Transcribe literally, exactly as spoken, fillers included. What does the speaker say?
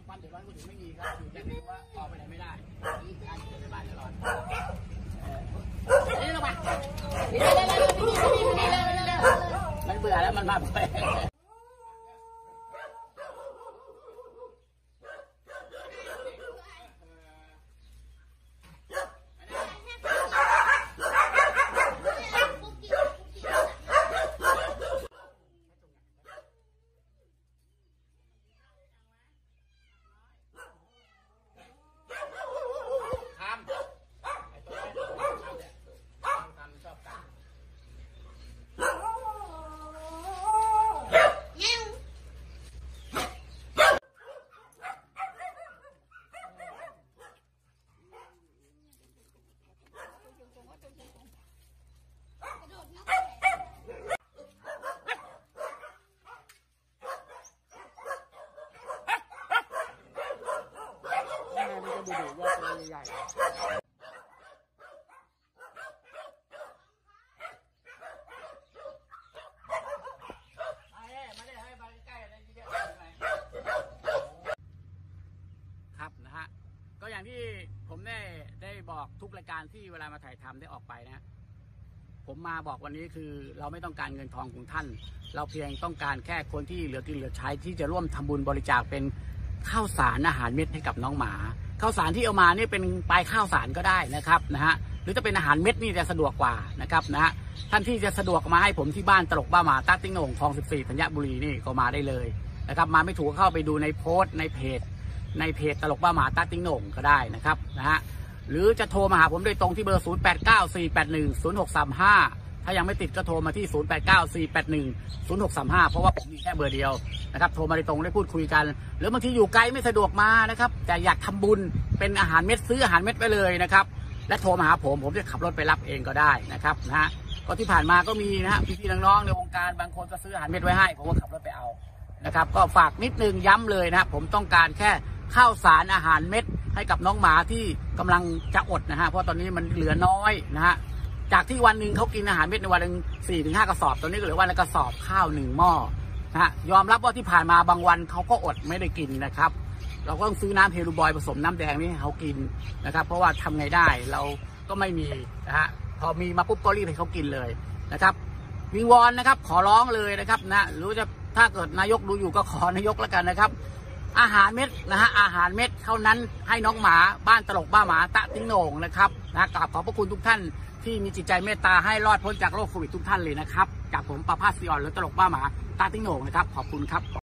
ความเดือดร้อนคนอื่นไม่มีครับอยู่แต่ว่าออกไปไหนไม่ได้การอยู่ในบ้านตลอดนี่ลงมานี่เลยเลยนี่เลยเลยมันเบื่อแล้วมันมาไปดูดูว่าตัวใหญ่ครับนะฮะก็อย่างที่ผมได้ได้บอกทุกรายการที่เวลามาถ่ายทำได้ออกไปนะผมมาบอกวันนี้คือเราไม่ต้องการเงินทองของท่านเราเพียงต้องการแค่คนที่เหลือกินเหลือใช้ที่จะร่วมทำบุญบริจาคเป็นข้าวสารอาหารเม็ดให้กับน้องหมาข้าวสารที่เอามานี่เป็นปลายข้าวสารก็ได้นะครับนะฮะหรือจะเป็นอาหารเม็ดนี่จะสะดวกกว่านะครับนะฮะท่านที่จะสะดวกมาให้ผมที่บ้านตลกบ้าหมาตาติ้งโหน่งคลองสิบสี่ธัญบุรีนี่ก็มาได้เลยนะครับมาไม่ถูกเข้าไปดูในโพสต์ในเพจในเพจตลกบ้าหมาตาติ้งโหน่งก็ได้นะครับนะฮะหรือจะโทรมาหาผมโดยตรงที่เบอร์ศูนย์ แปด เก้า สี่ แปด หนึ่ง ศูนย์ หก สาม ห้าถ้ายังไม่ติดก็โทรมาที่ศูนย์ แปด เก้า สี่ แปด หนึ่ง ศูนย์ หก สาม ห้าเพราะว่าผมมีแค่เบอร์เดียวนะครับโทรมาโดยตรงได้พูดคุยกันหรือบางทีอยู่ไกลไม่สะดวกมานะครับแต่อยากทำบุญเป็นอาหารเม็ดซื้ออาหารเม็ดไปเลยนะครับและโทรมาหาผมผมจะขับรถไปรับเองก็ได้นะครับนะฮะก็ที่ผ่านมาก็มีนะฮะพี่ๆน้องๆในวงการบางคนก็ซื้ออาหารเม็ดไว้ให้ผมก็ขับรถไปเอานะครับก็ฝากนิดนึงย้ำเลยนะผมต้องการแค่ข้าวสารอาหารเม็ดให้กับน้องหมาที่กำลังจะอดนะฮะเพราะตอนนี้มันเหลือน้อยนะฮะจากที่วันหนึ่งเขากินอาหารเม็ดในวันหนึ่งสี่ถึงห้ากระสอบตอนนี้ก็เหลือวันละกระสอบข้าวหนึ่งหม้อนะฮะยอมรับว่าที่ผ่านมาบางวันเขาก็อดไม่ได้กินนะครับเราก็ต้องซื้อน้ำเฮลูบอยผสมน้ำแดงนี่ให้เขากินนะครับเพราะว่าทำไงได้เราก็ไม่มีนะฮะพอมีมาปุ๊บก็รีบให้เขากินเลยนะครับวิงวอนนะครับขอร้องเลยนะครับนะรู้จะถ้าเกิดนายกดูอยู่ก็ขอนายกแล้วกันนะครับอาหารเม็ดนะฮะอาหารเม็ดเท่านั้นให้น้องหมาบ้านตลกบ้าหมาตะติ้งโหน่งนะครับนะกราบขอบพระคุณทุกท่านที่มีจิตใจเมตตาให้รอดพ้นจากโรคโควิดทุกท่านเลยนะครับจากผมประภาส ศิออนหรือตลกบ้าหมาตาติ้งโหน่งนะครับขอบคุณครับ